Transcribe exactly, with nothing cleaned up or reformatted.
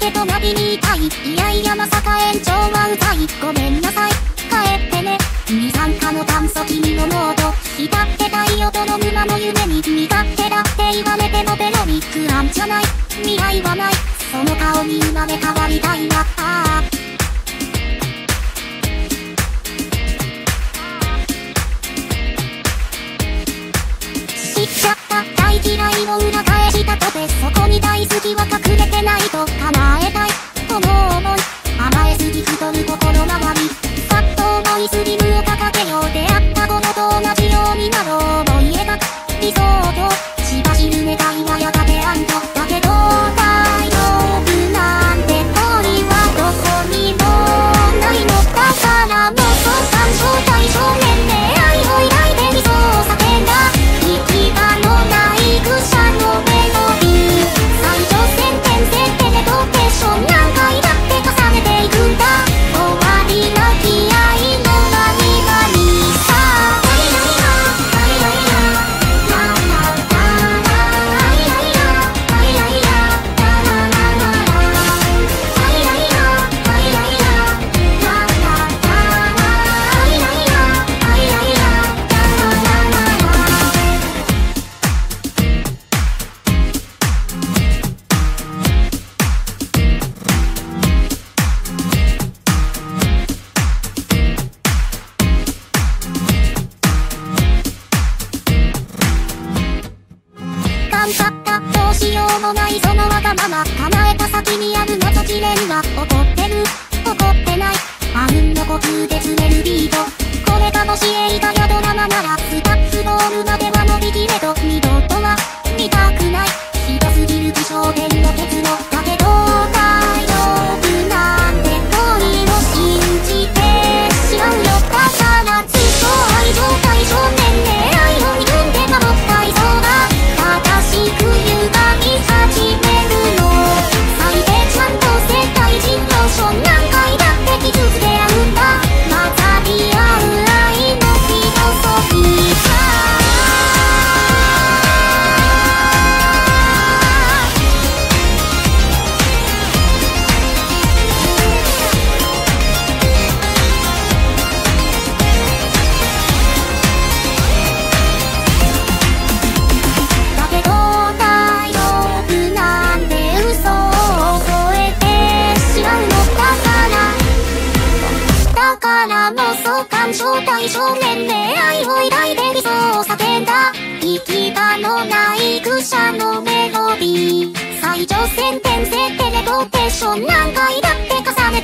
手となびにいたい。いやいやまさか延長は歌い。ごめんなさい帰ってね。二酸化の炭素君のノート浸って太陽との沼の夢に身勝手だって言われてもペロリ不安じゃない未来はない。その顔に生まれ変わりたいな。あー知っちゃった大嫌いを裏返したとてそこに大好きは隠れてないと叶えたいこの想い。甘えすぎ太る心周りさっと思いスリムを掲げよう。出会った頃と同じようになろう思い描く理想郷しばしる願いはやがて安堵だけど大丈夫なんて恋はどこにもないのだからもっと感傷対象年齢愛を抱いて理想を叫んだ行き場のない愚者のメロディー最上線点線テレポーテーション何回だって重ねていくんだ終わりなき愛のまにまにさあ頑張ったどうしようもないそのわがまま叶えた先にある謎試練が怒ってる怒ってないあうんの呼吸で詰めるビートこれがもし映画やドラマならスタッフロールまでは伸びきれど二度とは見たくないひどすぎる気象点の結露だけど大丈夫なんて恋を信じてしまうよだからずっと愛情対象年齢愛を憎んで守ったいそうが正しく歪み始めるの最低ちゃんと世界人ローション何回だって傷つけ合うんだ混ざり合う愛のフィロソフィーさだけど大丈夫なんで嘘を超えてしまうのだからだから妄想感傷対象年齢愛を抱いて理想を叫んだ行き場のない愚者のメロディー最上線転生テレポーテーション何回だって重ね